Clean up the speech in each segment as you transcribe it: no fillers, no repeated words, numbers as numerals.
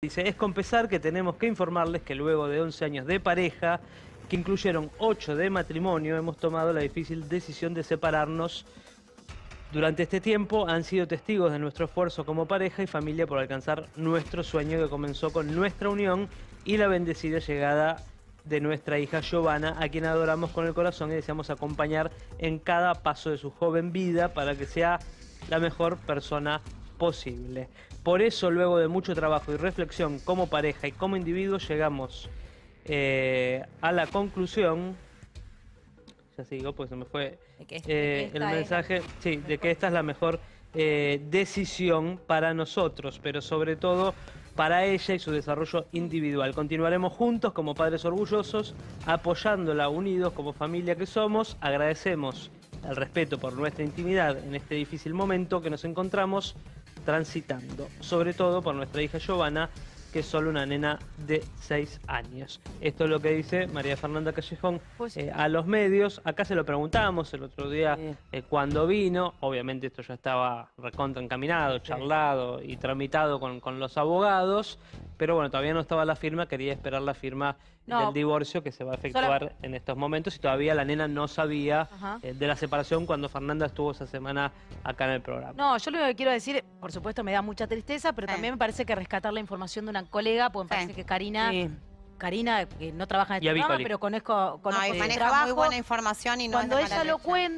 Dice, es con pesar que tenemos que informarles que luego de 11 años de pareja, que incluyeron 8 de matrimonio, hemos tomado la difícil decisión de separarnos. Durante este tiempo han sido testigos de nuestro esfuerzo como pareja y familia por alcanzar nuestro sueño que comenzó con nuestra unión y la bendecida llegada de nuestra hija Giovanna, a quien adoramos con el corazón y deseamos acompañar en cada paso de su joven vida para que sea la mejor persona posible. Por eso, luego de mucho trabajo y reflexión como pareja y como individuo, llegamos a la conclusión, ya sigo, pues se me fue el mensaje, sí, de que esta es la mejor decisión para nosotros, pero sobre todo para ella y su desarrollo individual. Continuaremos juntos como padres orgullosos, apoyándola unidos como familia que somos. Agradecemos el respeto por nuestra intimidad en este difícil momento que nos encontramos transitando, sobre todo por nuestra hija Giovanna, que es solo una nena de 6 años. Esto es lo que dice María Fernanda Callejón a los medios. Acá se lo preguntamos el otro día cuando vino. Obviamente esto ya estaba recontra encaminado, charlado y tramitado con los abogados. Pero bueno, todavía no estaba la firma. Quería esperar la firma del divorcio que se va a efectuar en estos momentos. Y todavía la nena no sabía de la separación cuando Fernanda estuvo esa semana acá en el programa. No, yo lo que quiero decir, por supuesto me da mucha tristeza, pero también me parece que rescatar la información de una colega, porque me parece que Karina, que no trabaja en este programa, pero conozco su trabajo. Muy buena información y no cuando ella lo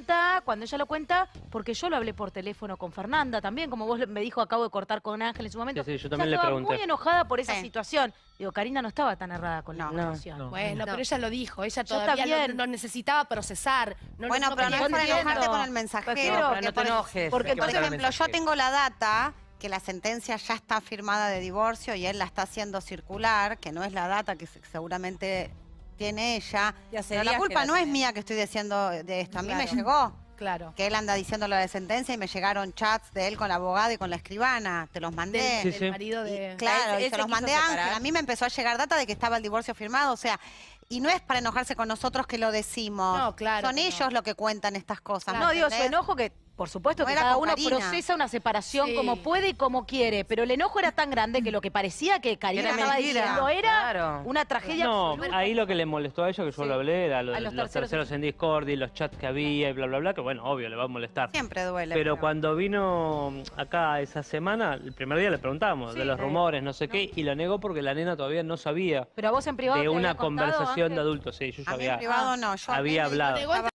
cuenta, porque yo lo hablé por teléfono con Fernanda también, como vos me dijo, acabo de cortar con Ángel en su momento. Sí, yo también le pregunté. Muy enojada por esa situación. Digo, Karina no estaba tan errada con la situación. Bueno, pero ella lo dijo, ella todavía lo necesitaba procesar. Bueno, pero no es por enojarte con el mensajero. No te enojes. Porque, por ejemplo, yo tengo la data que la sentencia ya está firmada de divorcio y él la está haciendo circular, que no es la data que seguramente tiene ella. Pero la culpa no es mía que estoy diciendo de esto. A mí me llegó. Claro. Que él anda diciendo lo de sentencia y me llegaron chats de él con la abogada y con la escribana. Te los mandé. Del marido de... Claro, y se los mandé a Ángel. A mí me empezó a llegar data de que estaba el divorcio firmado. O sea, y no es para enojarse con nosotros que lo decimos. No, claro. Son ellos los que cuentan estas cosas. No, digo, su enojo que... Por supuesto que cada uno procesa una separación como puede y como quiere, pero el enojo era tan grande que lo que parecía que Karina estaba diciendo era una tragedia absoluta. Ahí lo que le molestó a ella, que yo lo hablé, era lo de los terceros en Discord y los chats que había y bla, bla, bla, que bueno, obvio, le va a molestar. Siempre duele. Pero cuando vino acá esa semana, el primer día le preguntamos de los rumores, no sé qué, y lo negó porque la nena todavía no sabía. Pero a vos en privado de te una había contado, conversación Ángel. de adultos, sí, yo ya A mí en privado no, yo había hablado.